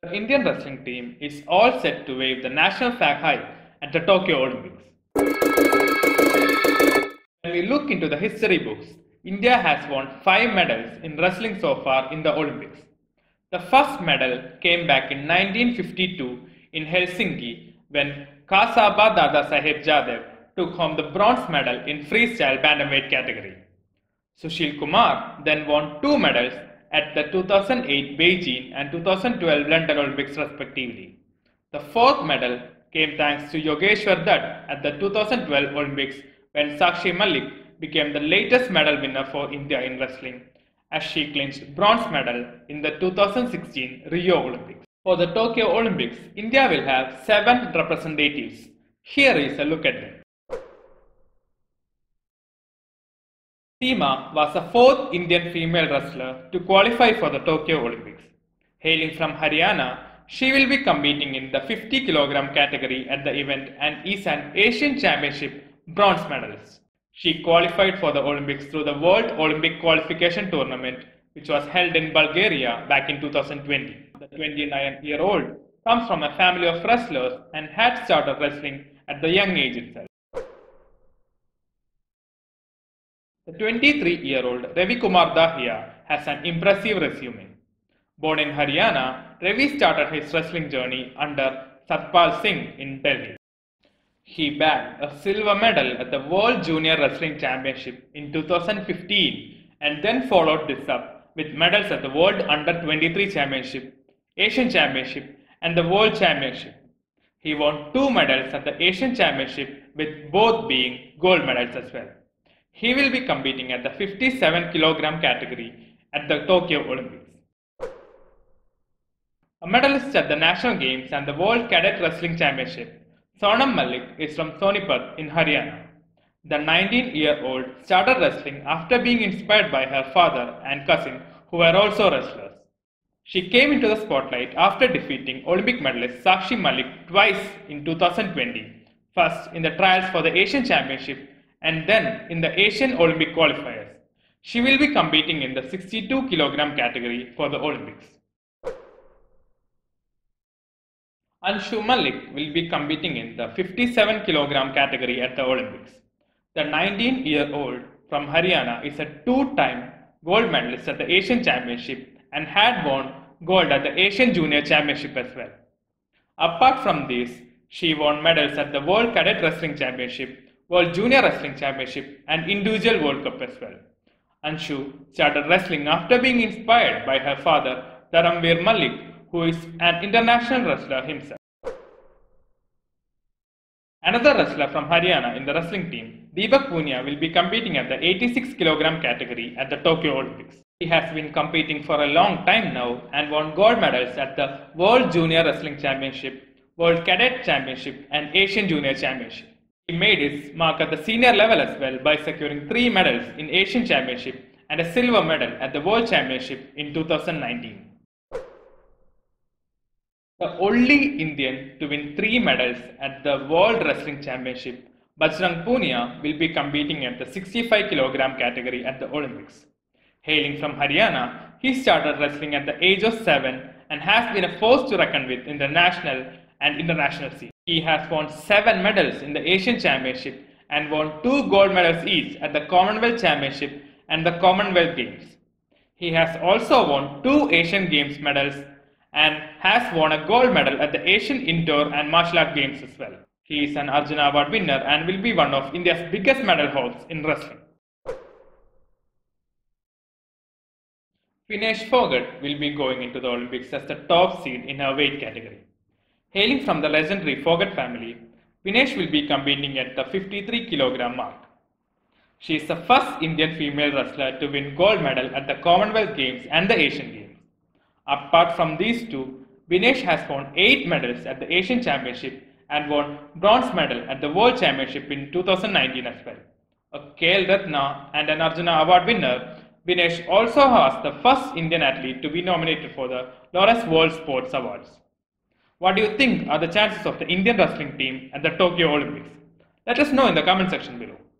The Indian wrestling team is all set to wave the national flag high at the Tokyo Olympics. When we look into the history books, India has won 5 medals in wrestling so far in the Olympics. The first medal came back in 1952 in Helsinki when Kasaba Dada Saheb Jadev took home the bronze medal in freestyle bantamweight category. Sushil Kumar then won 2 medals at the 2008 Beijing and 2012 London Olympics respectively. The fourth medal came thanks to Yogeshwar Dutt at the 2012 Olympics when Sakshi Malik became the latest medal winner for India in wrestling, as she clinched bronze medal in the 2016 Rio Olympics. For the Tokyo Olympics, India will have 7 representatives. Here is a look at them. Seema was the 4th Indian female wrestler to qualify for the Tokyo Olympics. Hailing from Haryana, she will be competing in the 50 kg category at the event and is an Asian Championship bronze medalist. She qualified for the Olympics through the World Olympic Qualification Tournament, which was held in Bulgaria back in 2020. The 29-year-old comes from a family of wrestlers and had started wrestling at the young age itself. The 23-year-old Ravi Kumar Dahiya has an impressive resume. Born in Haryana, Ravi started his wrestling journey under Satpal Singh in Delhi. He bagged a silver medal at the World Junior Wrestling Championship in 2015 and then followed this up with medals at the World Under-23 Championship, Asian Championship and the World Championship. He won 2 medals at the Asian Championship, with both being gold medals as well. He will be competing at the 57 kg category at the Tokyo Olympics. A medalist at the National Games and the World Cadet Wrestling Championship, Sonam Malik is from Sonipat in Haryana. The 19-year-old started wrestling after being inspired by her father and cousin who were also wrestlers. She came into the spotlight after defeating Olympic medalist Sakshi Malik twice in 2020, first in the trials for the Asian Championship and then in the Asian Olympic qualifiers. She will be competing in the 62 kg category for the Olympics. Anshu Malik will be competing in the 57 kg category at the Olympics. The 19-year-old from Haryana is a 2-time gold medalist at the Asian Championship and had won gold at the Asian Junior Championship as well. Apart from this, she won medals at the World Cadet Wrestling Championship, World Junior Wrestling Championship and Individual World Cup as well. Anshu started wrestling after being inspired by her father, Dharamveer Malik, who is an international wrestler himself. Another wrestler from Haryana in the wrestling team, Deepak Punia, will be competing at the 86 kg category at the Tokyo Olympics. He has been competing for a long time now and won gold medals at the World Junior Wrestling Championship, World Cadet Championship and Asian Junior Championship. He made his mark at the senior level as well by securing 3 medals in Asian Championship and a silver medal at the World Championship in 2019. The only Indian to win 3 medals at the World Wrestling Championship, Bajrang Punia, will be competing at the 65 kg category at the Olympics. Hailing from Haryana, he started wrestling at the age of 7 and has been a force to reckon with in the national and international scene. He has won 7 medals in the Asian Championship and won 2 gold medals each at the Commonwealth Championship and the Commonwealth Games. He has also won 2 Asian Games medals and has won a gold medal at the Asian Indoor and Martial Arts Games as well. He is an Arjuna Award winner and will be one of India's biggest medal hauls in wrestling. Vinesh Fogart will be going into the Olympics as the top seed in her weight category. Hailing from the legendary Fogart family, Vinesh will be competing at the 53 kg mark. She is the first Indian female wrestler to win gold medal at the Commonwealth Games and the Asian Games. Apart from these two, Vinesh has won 8 medals at the Asian Championship and won bronze medal at the World Championship in 2019 as well. A KL Ratna and an Arjuna Award winner, Vinesh also was the first Indian athlete to be nominated for the Laureus World Sports Awards. What do you think are the chances of the Indian wrestling team at the Tokyo Olympics? Let us know in the comment section below.